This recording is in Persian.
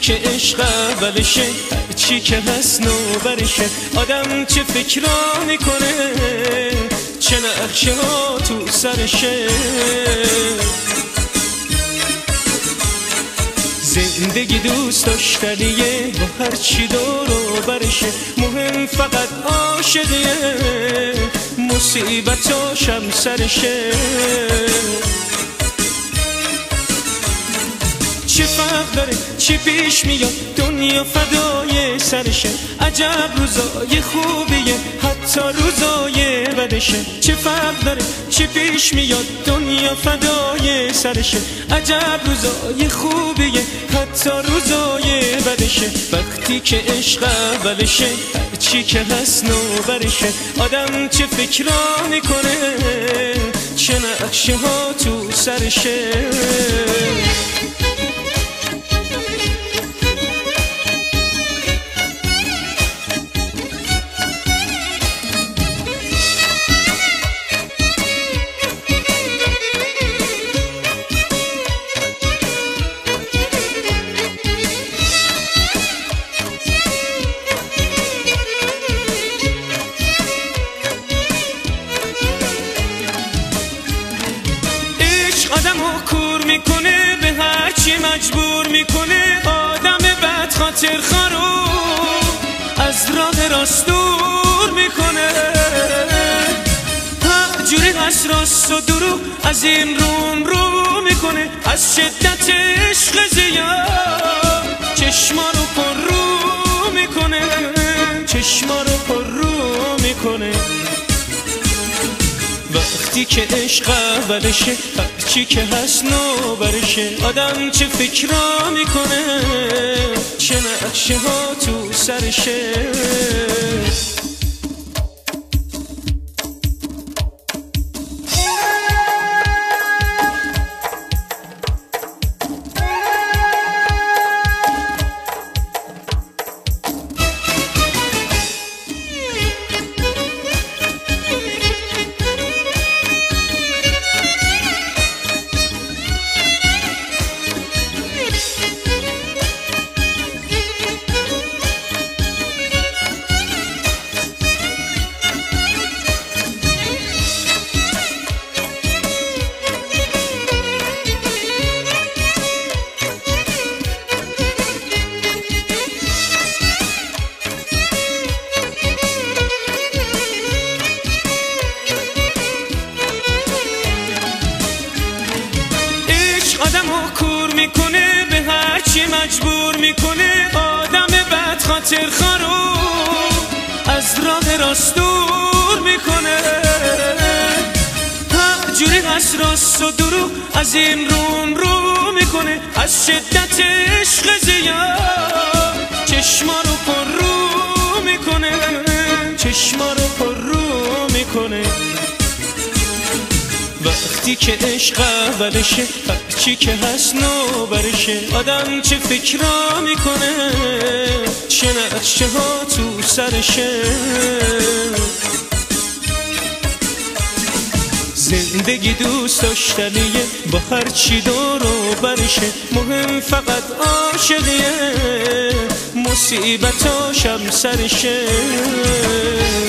که عشق اولشه چی که هست نوبرشه آدم چه فکرا میکنه چه نقشه ها تو سرشه زندگی دوست داشتنیه با هر چی دور و برشه مهم فقط عاشقیه مصیبتاشم سرشه چه فرق داره چی پیش میاد دنیا فدای سرشه عجب روزای خوبیه حتی روزای بدشه چه فرق داره چی پیش میاد دنیا فدای سرشه عجب روزای خوبیه حتی روزای بدشه وقتی که عشق اولشه چی که هست نوبرشه آدم چه فکرا میکنه چه نقشه ها تو سرشه آدمو کور میکنه به هر چی مجبور میکنه آدم بد خاطر خارو از راه راست دور میکنه هر جوری از راست و دروغ از این روم رو میکنه از شدت عشق زیاد چشما رو پر رو میکنه چشما رو پر رو میکنه وقتی که عشق اولشه چی که هست نوبرشه آدم چه فکرا میکنه چه نقشه ها تو سرشه آدمو کور میکنه به هر چی مجبور میکنه آدم بد خاطر خارو از راه راست دور میکنه هر جوری از راست و دروغ از این روم رو میکنه از شدت عشق زیاد چشما رو پر رو میکنه چشما رو پر رو میکنه وقتی که عشق اولشه چی که هست نوبرشه آدم چه فکرا میکنه چه نقشه ها تو سرشه زندگی دوست داشتنیه با هر چی دور و برشه مهم فقط عاشقیه مصیبتاشم سرشه